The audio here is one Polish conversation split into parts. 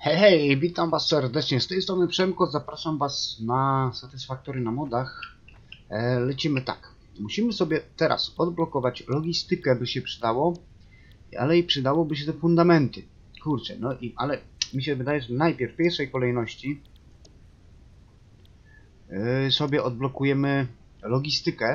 Hej, hej, witam was serdecznie, z tej strony Przemko, zapraszam was na Satisfactory na modach. Lecimy tak, musimy sobie teraz odblokować logistykę, by się przydało, ale i przydałoby się te fundamenty. Kurczę, no i, ale mi się wydaje, że najpierw w pierwszej kolejności sobie odblokujemy logistykę,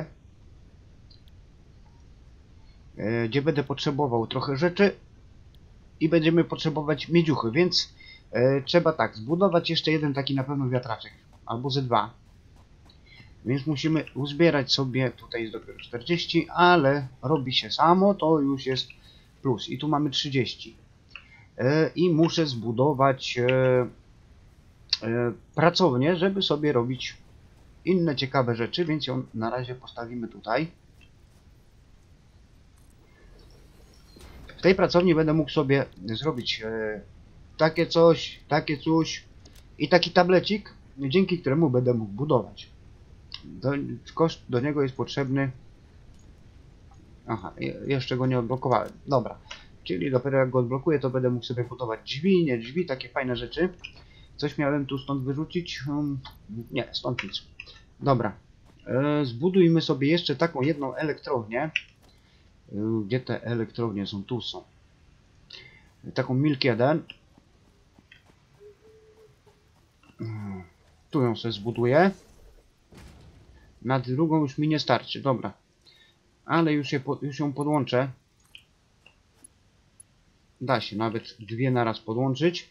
gdzie będę potrzebował trochę rzeczy i będziemy potrzebować miedziuchy, więc trzeba tak, zbudować jeszcze jeden taki na pewno wiatraczek, albo ze dwa. Więc musimy uzbierać sobie, tutaj jest dopiero 40, ale robi się samo, to już jest plus. I tu mamy 30. I muszę zbudować pracownię, żeby sobie robić inne ciekawe rzeczy, więc ją na razie postawimy tutaj. W tej pracowni będę mógł sobie zrobić takie coś i taki tablecik, dzięki któremu będę mógł budować. Koszt do niego jest potrzebny. Aha, jeszcze go nie odblokowałem. Dobra, czyli dopiero jak go odblokuję, to będę mógł sobie budować drzwi, nie drzwi, takie fajne rzeczy. Coś miałem tu stąd wyrzucić? Nie, stąd nic. Dobra, zbudujmy sobie jeszcze taką jedną elektrownię. Gdzie te elektrownie są? Tu są. Taką Milk 1. Tu ją sobie zbuduję. Na drugą już mi nie starczy, dobra. Ale już ją podłączę. Da się nawet dwie naraz podłączyć.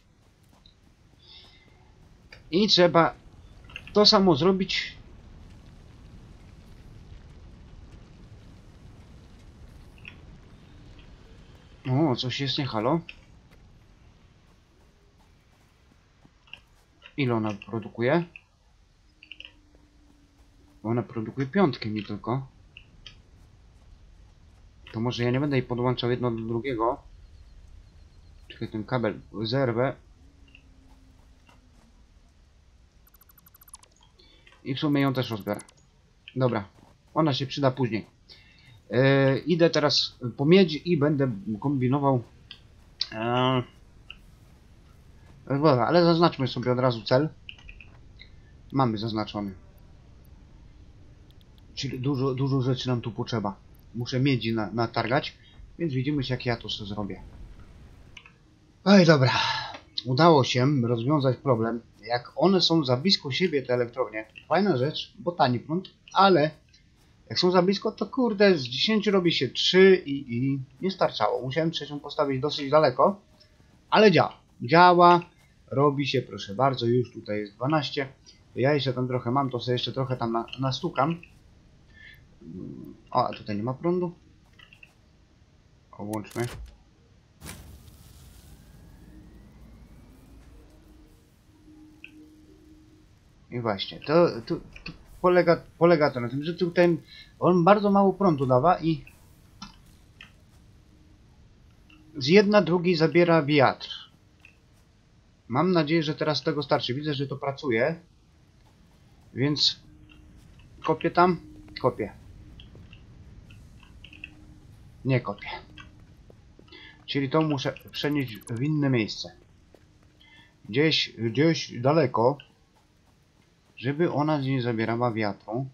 I trzeba to samo zrobić. O, coś jest nie halo. Ile ona produkuje? Ona produkuje piątkę mi tylko. To może ja nie będę jej podłączał jedno do drugiego. Czekaj, ten kabel zerwę. I w sumie ją też rozbiorę. Dobra, ona się przyda później. Idę teraz po miedź i będę kombinował. Ale zaznaczmy sobie od razu cel. Mamy zaznaczony. Czyli dużo rzeczy nam tu potrzeba. Muszę miedzi natargać, więc widzimy się, jak ja to sobie zrobię. Oj, dobra. Udało się rozwiązać problem. Jak one są za blisko siebie, te elektrownie, fajna rzecz, bo tani prąd, ale jak są za blisko, to kurde, z 10 robi się 3 i nie starczało. Musiałem trzecią postawić dosyć daleko, ale działa. Działa, robi się, proszę bardzo, już tutaj jest 12. Ja jeszcze tam trochę mam, to sobie jeszcze trochę tam nastukam. O, a tutaj nie ma prądu. O, włączmy. I właśnie, to polega to na tym, że tutaj on bardzo mało prądu dawa i z jedna drugiej zabiera wiatr. Mam nadzieję, że teraz tego starczy. Widzę, że to pracuje. Więc kopię tam, kopię. Nie kopię. Czyli to muszę przenieść w inne miejsce. Gdzieś daleko, żeby ona nie zabierała wiatru.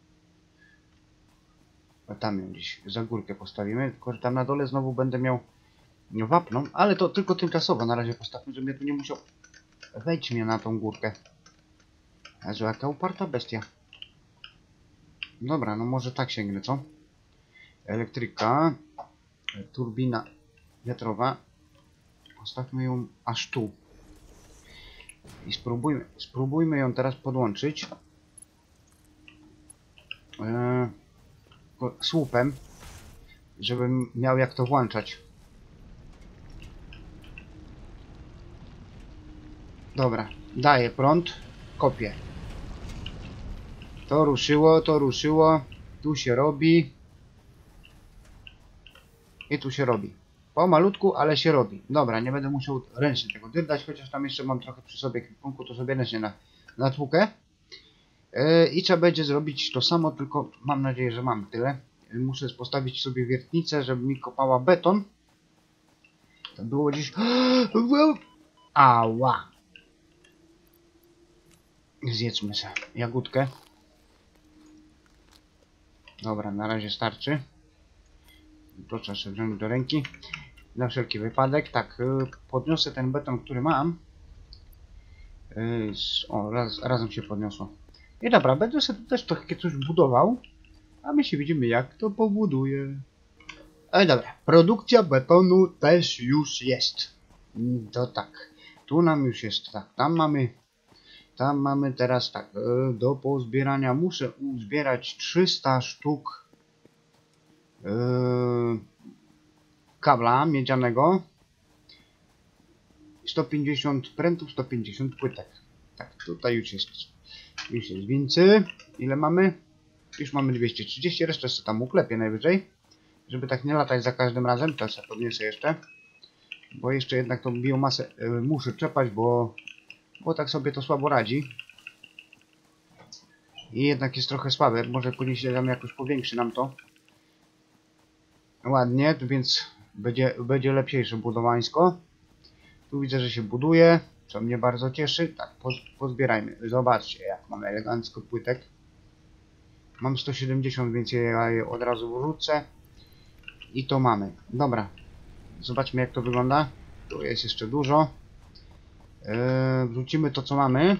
A tam ją gdzieś za górkę postawimy. Tylko że tam na dole znowu będę miał wapno, ale to tylko tymczasowo na razie postawmy, żebym ja tu nie musiał wejść mnie na tą górkę. Jezu, jaka uparta bestia. Dobra, no może tak sięgnę, co? Elektryka, turbina wiatrowa. Postawmy ją aż tu. I spróbujmy ją teraz podłączyć słupem, żebym miał jak to włączać. Dobra, daję prąd, kopię. To ruszyło, tu się robi. I tu się robi. Pomalutku, ale się robi. Dobra, nie będę musiał ręcznie tego dyrgać, chociaż tam jeszcze mam trochę przy sobie kwipunku, to sobie ręcznie natłukę. I trzeba będzie zrobić to samo, tylko mam nadzieję, że mam tyle. Muszę postawić sobie wiertnicę, żeby mi kopała beton. To było gdzieś... Ała! Zjedzmy sobie jagódkę. Dobra, na razie starczy. Proszę sobie wziąć do ręki. Na wszelki wypadek. Tak, podniosę ten beton, który mam. O, razem się podniosło. I dobra, będę sobie też trochę coś budował. A my się widzimy, jak to pobuduję. Ale dobra, produkcja betonu też już jest. To tak. Tu nam już jest tak. Tam mamy teraz tak. Do pozbierania muszę uzbierać 300 sztuk kabla miedzianego. 150 prętów, 150 płytek. Tak, tutaj już jest więcej. Ile mamy? Już mamy 230, resztę sobie tam uklepię najwyżej. Żeby tak nie latać za każdym razem, to sobie podniosę jeszcze. Bo jeszcze jednak tą biomasę muszę czepać, bo tak sobie to słabo radzi. I jednak jest trochę słabe, może później się tam jakoś powiększy nam to. Ładnie, więc będzie lepsze budowańsko. Tu widzę, że się buduje, co mnie bardzo cieszy. Tak, pozbierajmy. Zobaczcie, jak mam elegancko płytek. Mam 170, więc ja je od razu wrzucę. I to mamy. Dobra. Zobaczmy, jak to wygląda. Tu jest jeszcze dużo. Wrzucimy to, co mamy.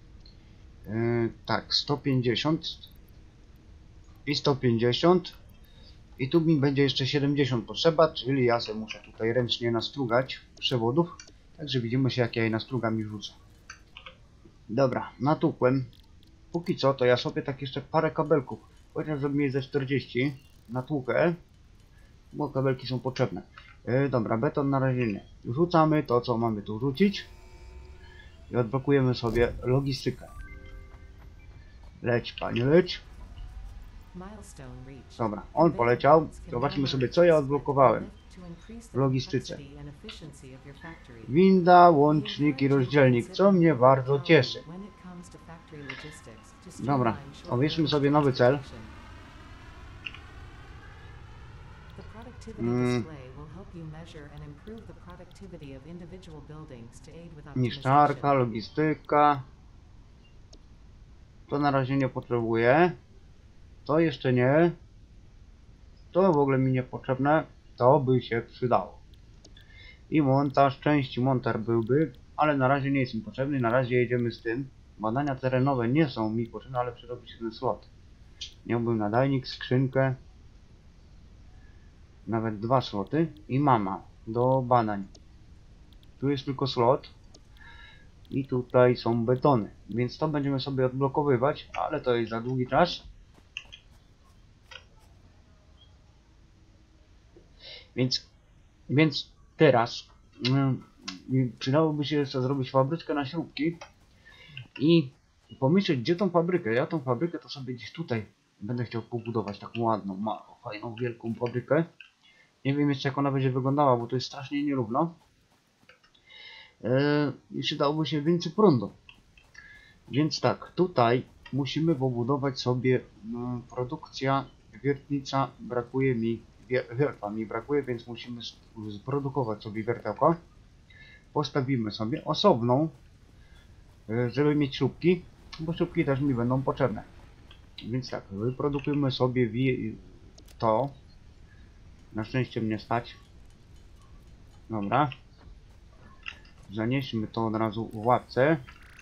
Tak, 150. I 150. I tu mi będzie jeszcze 70 potrzeba, czyli ja sobie muszę tutaj ręcznie nastrugać przewodów. Także widzimy się, jak ja je nastrugam i wrzucę. Dobra, natłukłem. Póki co, to ja sobie tak jeszcze parę kabelków, chociaż żeby mieć ze 40 natłukę, bo kabelki są potrzebne. Dobra, beton na razie nie. Wrzucamy to, co mamy tu wrzucić. I odblokujemy sobie logistykę. Leć, panie, leć. Dobra, on poleciał. Zobaczmy sobie, co ja odblokowałem w logistyce. Winda, łącznik i rozdzielnik, co mnie bardzo cieszy. Dobra, obierzmy sobie nowy cel. Niszczarka, logistyka. To na razie nie potrzebuję. To jeszcze nie. To w ogóle mi niepotrzebne. To by się przydało. I montaż, części montaż byłby, ale na razie nie jest mi potrzebny. Na razie jedziemy z tym. Badania terenowe nie są mi potrzebne, ale przerobić ten slot. Miałbym nadajnik, skrzynkę. Nawet 2 sloty. I mama do badań. Tu jest tylko slot. I tutaj są betony. Więc to będziemy sobie odblokowywać, ale to jest za długi czas. Więc teraz przydałoby się jeszcze zrobić fabryczkę na śrubki i pomyśleć, gdzie tą fabrykę. Ja tą fabrykę to sobie gdzieś tutaj będę chciał pobudować, taką ładną, fajną, wielką fabrykę. Nie wiem jeszcze, jak ona będzie wyglądała, bo to jest strasznie nierówno. I przydałoby się więcej prądu. Więc tak, tutaj musimy pobudować sobie produkcja wiertnica, brakuje mi wiertła mi brakuje, więc musimy zprodukować sobie wiertełko. Postawimy sobie osobną, żeby mieć śrubki, bo śrubki też mi będą potrzebne. Więc tak, wyprodukujemy sobie to. Na szczęście mnie stać. Dobra. Zanieśmy to od razu w łapce.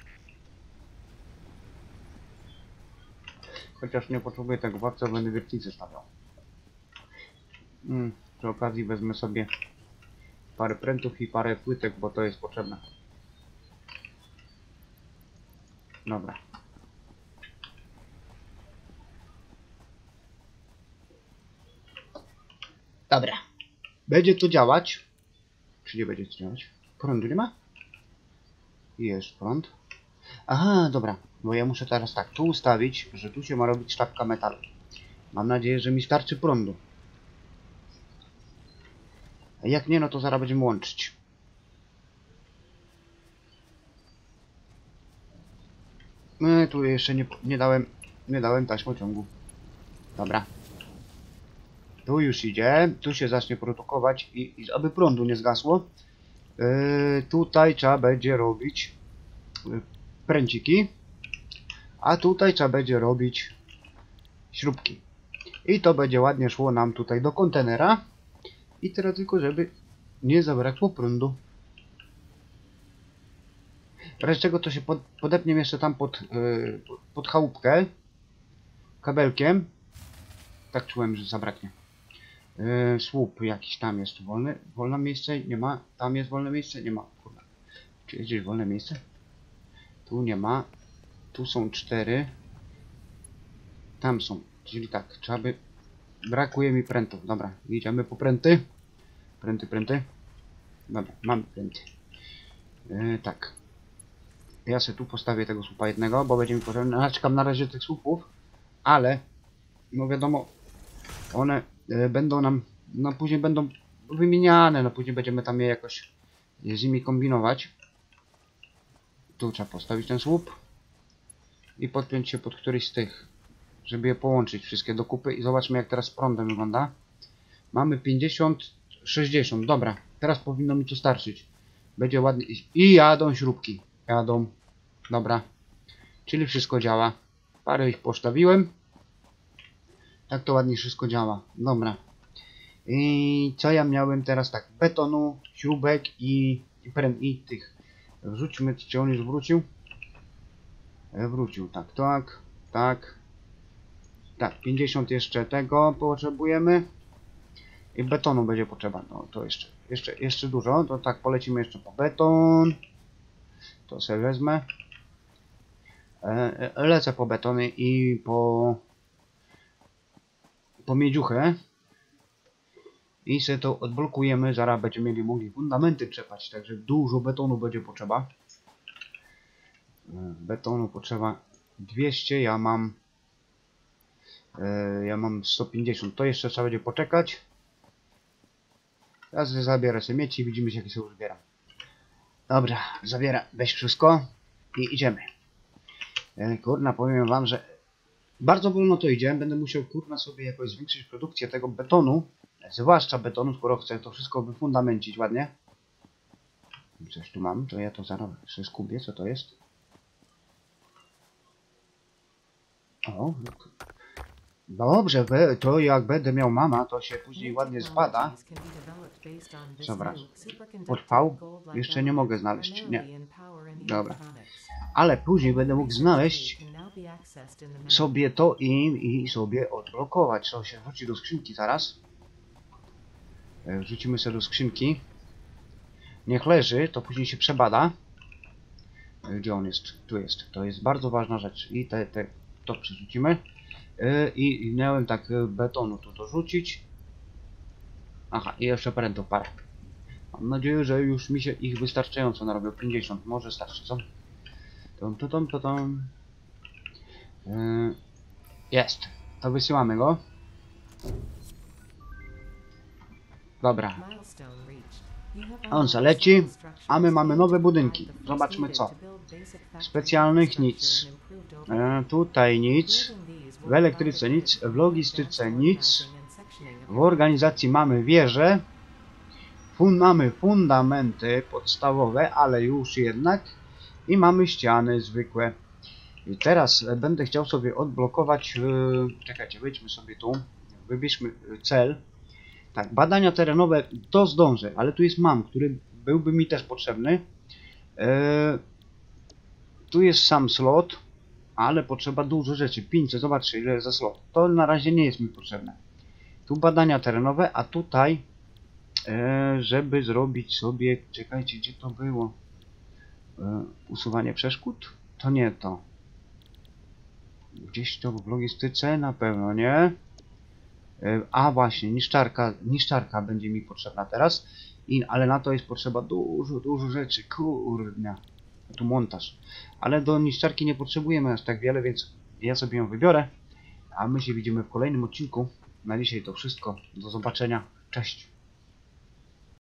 Chociaż nie potrzebuję tego w łapce, będę wiertnicę stawiał. Przy okazji wezmę sobie parę prętów i parę płytek, bo to jest potrzebne. Dobra. Dobra. Będzie to działać. Czy nie będzie to działać? Prądu nie ma? Jest prąd. Aha, dobra. Bo ja muszę teraz tak tu ustawić, że tu się ma robić sztabka metalu. Mam nadzieję, że mi starczy prądu. A jak nie, no to zaraz będziemy łączyć. No, tu jeszcze nie dałem taśmociągu. Dobra. Tu już idzie, tu się zacznie produkować i aby prądu nie zgasło, Tutaj trzeba będzie robić pręciki, a tutaj trzeba będzie robić śrubki. I to będzie ładnie szło nam tutaj do kontenera. I teraz tylko, żeby nie zabrakło prądu. W razie czego to się podepnie jeszcze tam pod chałupkę kabelkiem. Tak czułem, że zabraknie. Słup jakiś tam jest wolny. Wolne miejsce nie ma. Tam jest wolne miejsce? Nie ma. Kurwa. Czy jest gdzieś wolne miejsce? Tu nie ma. Tu są 4. Tam są. Czyli tak, trzeba by... Brakuje mi prętów. Dobra, idziemy po pręty. Pręty. Dobra, mamy pręty. Tak. Ja sobie tu postawię tego słupa jednego, bo będzie mi potrzebny. Naczekam na razie tych słupów, ale no wiadomo, one będą nam, no później będą wymieniane, no później będziemy tam je jakoś z nimi kombinować. Tu trzeba postawić ten słup i podpiąć się pod któryś z tych, żeby je połączyć wszystkie do kupy i zobaczmy jak teraz z prądem wygląda. Mamy 50, 60, dobra, teraz powinno mi to starczyć. Będzie ładnie i jadą śrubki, jadą, dobra, czyli wszystko działa. Parę ich postawiłem. Tak to ładnie wszystko działa. Dobra. I co ja miałem teraz? Tak, betonu, śrubek i tych. Wrzućmy, czy on już wrócił? Wrócił, tak. Tak, 50 jeszcze tego potrzebujemy. I betonu będzie potrzeba. No to jeszcze dużo. To tak, polecimy jeszcze po beton. To sobie wezmę. Lecę po betony i po miedziuchę i sobie to odblokujemy. Zaraz będziemy mogli fundamenty trzepać, także dużo betonu będzie potrzeba. Betonu potrzeba 200, ja mam 150, to jeszcze trzeba będzie poczekać. Teraz zabierę sobie mieci i widzimy się jak się uzbiera. Dobra, zabieram, weź wszystko i idziemy. Kurna, powiem wam, że bardzo wolno to idzie, będę musiał kurna sobie jakoś zwiększyć produkcję tego betonu, zwłaszcza betonu, skoro chcę to wszystko wyfundamencić ładnie. Coś tu mam, to ja to zaraz skubię, co to jest? O, dobrze, to jak będę miał mama, to się później ładnie zbada. Dobra, potrwał, jeszcze nie mogę znaleźć, nie. Dobra, ale później będę mógł znaleźć sobie to i sobie odblokować. To się wrzuci do skrzynki zaraz. Wrzucimy sobie do skrzynki. Niech leży, to później się przebada. Gdzie on jest? Tu jest. To jest bardzo ważna rzecz. I to przerzucimy. I miałem tak betonu tu dorzucić. Aha, i jeszcze prętów parę. Mam nadzieję, że już mi się ich wystarczająco narobił. 50, może starczy, co? Jest. To wysyłamy go. Dobra. On zaleci, a my mamy nowe budynki. Zobaczmy co. Specjalnych nic. Tutaj nic. W elektryce nic. W logistyce nic. W organizacji mamy wieże. Mamy fundamenty podstawowe, ale już jednak. I mamy ściany zwykłe. I teraz będę chciał sobie odblokować. Czekajcie, wejdźmy sobie tu. Wybierzmy cel. Tak, badania terenowe to zdążę, ale tu jest który byłby mi też potrzebny. Tu jest sam slot, ale potrzeba dużo rzeczy. 500, zobaczcie ile za slot. To na razie nie jest mi potrzebne. Tu badania terenowe, a tutaj żeby zrobić sobie, czekajcie, gdzie to było? Usuwanie przeszkód? To nie to. Gdzieś to w logistyce? Na pewno nie. A właśnie, niszczarka będzie mi potrzebna teraz. Ale na to jest potrzeba dużo rzeczy. Kurde. Tu montaż. Ale do niszczarki nie potrzebujemy aż tak wiele, więc ja sobie ją wybiorę. A my się widzimy w kolejnym odcinku. Na dzisiaj to wszystko. Do zobaczenia. Cześć.